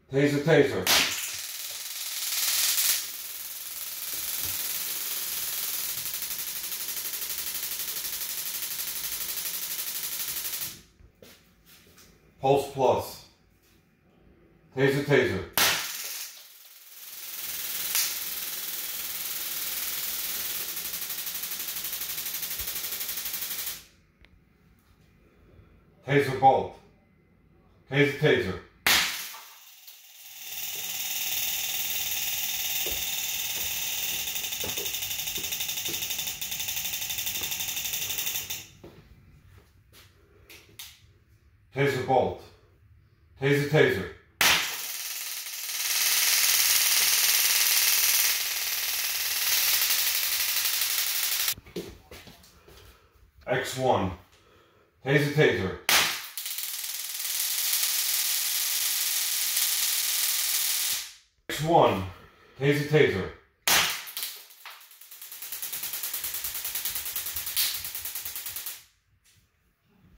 Taser, taser. Pulse plus. Taser, taser. Taser bolt. Taser, taser. Taser bolt. Taser, taser. X1. Taser, taser. X1. Taser, taser.